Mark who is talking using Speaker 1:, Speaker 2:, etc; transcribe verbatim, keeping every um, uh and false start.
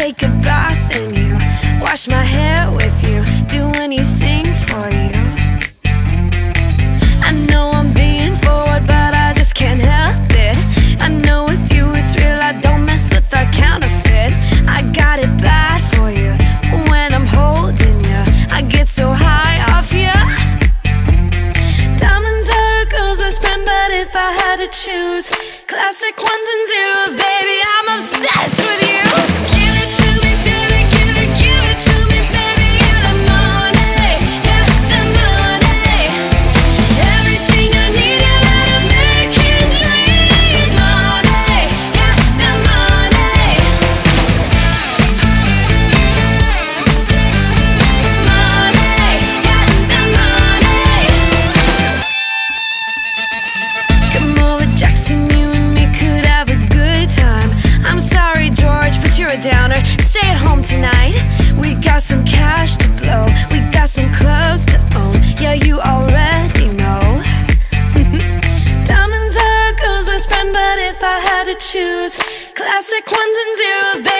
Speaker 1: take a bath in you, wash my hair with you, do anything for you. I know I'm being forward, but I just can't help it. I know with you it's real, I don't mess with the counterfeit. I got it bad for you, when I'm holding you, I get so high off you. Diamonds are a girl's best friend, but if I had to choose, classic ones and zeros, baby, I'm obsessed with you. Give it to me, baby, give it, give it to me, baby. Yeah, the money, yeah, the money. Everything I need, yeah, that American dream. Money, yeah, the money. Money, yeah, the money. Come over, Jackson, you and me could have a good time. I'm sorry, George, but you're a downer. Stay at home tonight. We got some cash to blow, we got some clubs to own. Yeah, you already know. Diamonds are a girl's best friend, but if I had to choose, classic ones and zeros, baby.